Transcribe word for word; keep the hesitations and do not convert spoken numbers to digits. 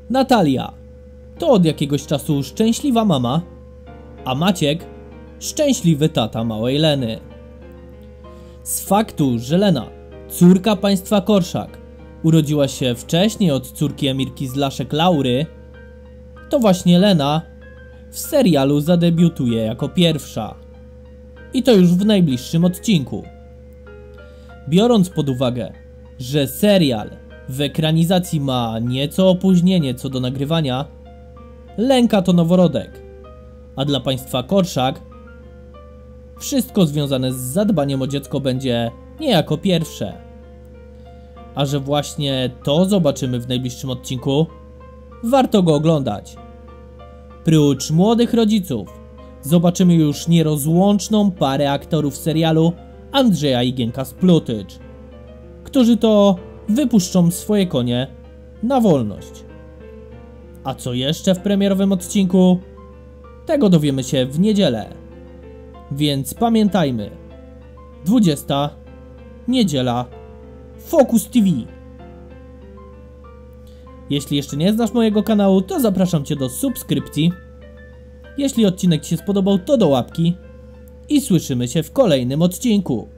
Natalia to od jakiegoś czasu szczęśliwa mama, a Maciek szczęśliwy tata małej Leny. Z faktu, że Lena, córka państwa Korszak, urodziła się wcześniej od córki Emirki z Laszek Laury, to właśnie Lena w serialu zadebiutuje jako pierwsza. I to już w najbliższym odcinku. Biorąc pod uwagę, że serial w ekranizacji ma nieco opóźnienie co do nagrywania, Lenka to noworodek, a dla państwa Korszak wszystko związane z zadbaniem o dziecko będzie niejako pierwsze. A że właśnie to zobaczymy w najbliższym odcinku, warto go oglądać. Prócz młodych rodziców zobaczymy już nierozłączną parę aktorów serialu Andrzeja i Gienka Splutycz, którzy to wypuszczą swoje konie na wolność. A co jeszcze w premierowym odcinku? Tego dowiemy się w niedzielę. Więc pamiętajmy, dwudziesta niedziela, Focus T V. Jeśli jeszcze nie znasz mojego kanału, to zapraszam Cię do subskrypcji. Jeśli odcinek Ci się spodobał, to do łapki. I słyszymy się w kolejnym odcinku.